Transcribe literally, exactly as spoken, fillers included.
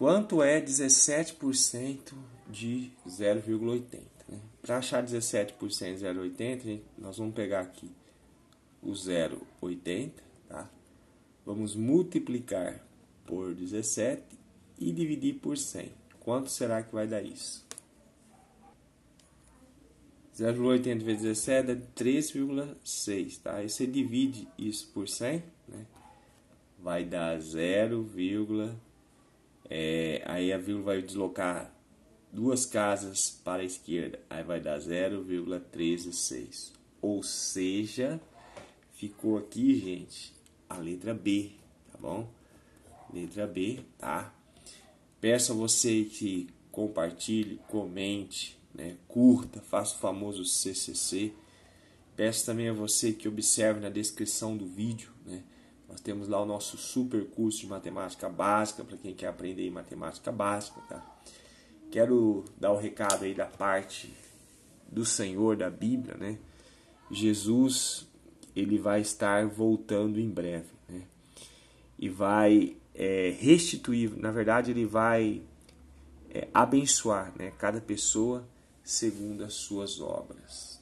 quanto é dezessete por cento de zero vírgula oitenta? Né? Para achar dezessete por cento de zero vírgula oitenta, nós vamos pegar aqui o zero vírgula oitenta, tá? Vamos multiplicar por dezessete e dividir por cem. Quanto será que vai dar isso? zero vírgula oitenta vezes dezessete é três vírgula seis, tá? Aí você divide isso por cem, né? Vai dar zero, é, aí a vírgula vai deslocar duas casas para a esquerda, aí vai dar zero vírgula treze seis. Ou seja, ficou aqui, gente, a letra B, tá bom? Letra B, tá? Peço a você que compartilhe, comente, né? Curta, faça o famoso C C C. Peço também a você que observe na descrição do vídeo, né? Nós temos lá o nosso super curso de matemática básica, para quem quer aprender matemática básica, tá? Quero dar o recado aí da parte do Senhor, da Bíblia, né? Jesus, ele vai estar voltando em breve, né? E vai é, restituir, na verdade ele vai é, abençoar, né, cada pessoa segundo as suas obras.